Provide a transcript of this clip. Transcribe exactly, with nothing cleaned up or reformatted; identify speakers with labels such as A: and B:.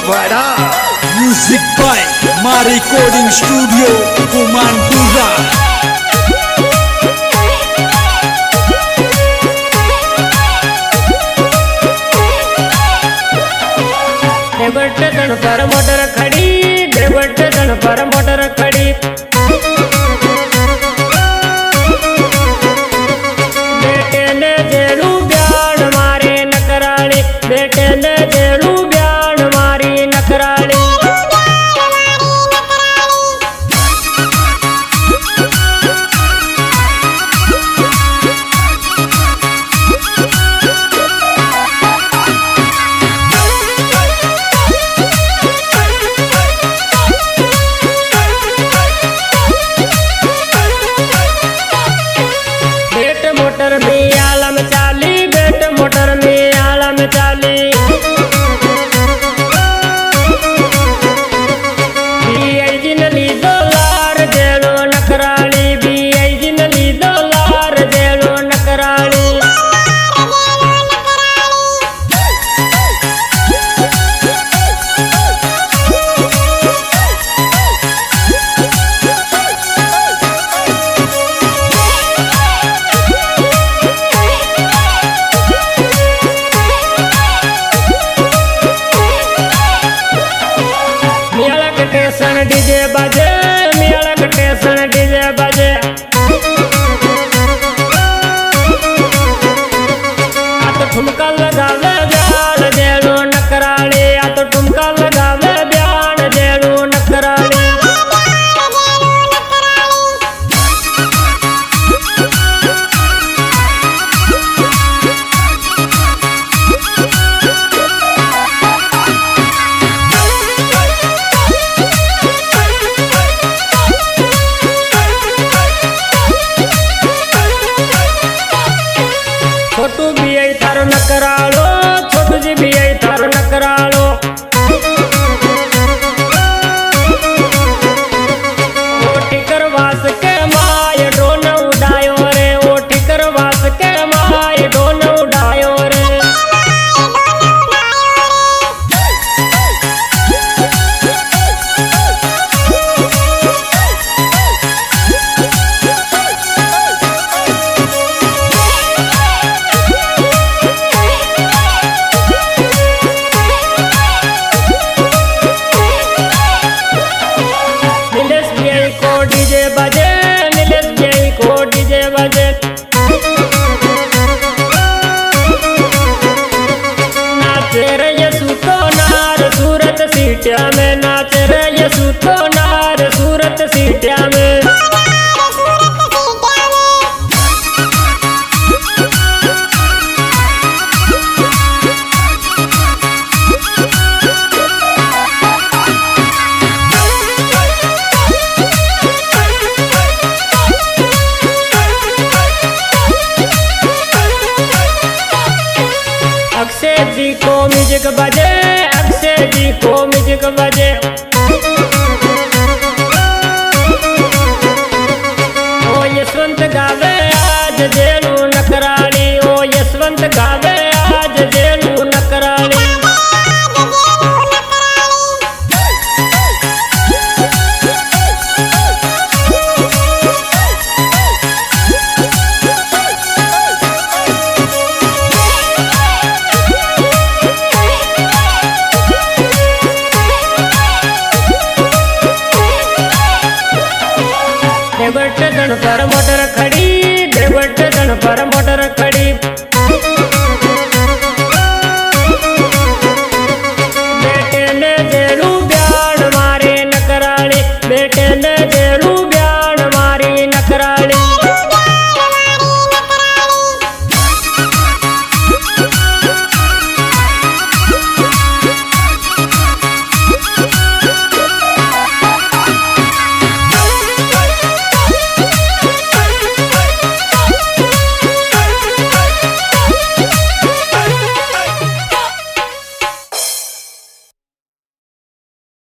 A: बड़ा music by मा recording studio Kumanpura.
B: देवटन पर मोटर खड़ी, देवटन पर मोटर खड़ी, बेटे ने जेलू ब्याण मारे नकराली, बेटे ने जेलू ब्याण मारी नकराली। मोटर में आलम चाली, बेट मोटर में आलम चाली, भी जिनली दोलार जेलो नकराली, भी जिनली दोलार जेलो नकराली। डीजे बजे मियालक टेसन डीजे बजे, आ तो ठुमका लगावे ब्याण जेलो नकराली, आ तो ठुमका लगावे ब्याण जेलो नकराली। छोटू भी आई थारो नकरालो, छोटू जी भी आई थारो नकरालो, ओटी करवास के माय डोन उड़ायो रे, ओटी करवास के माय डोन उड़ायो रे। डीजे बजे नीलेश जय को डीजे बजे, नाचे रे यसु तो नार सूरत सीटिया में, नाचे रे यसु तो नार सूरत सीटिया में। अक्षय जी को म्यूजिक बजे, अक्षय जी को म्यूजिक बजे, ओ यशवंत गावे आज जेलू नकराली, ओ यशवंत गावे आज जेलू नकराली। देवटन पर मोटर खड़ी, देवटन पर मोटर खड़ी, बेटे ने जेलू ब्याण मारे नकराली, बेटे ने जेलू ब्याण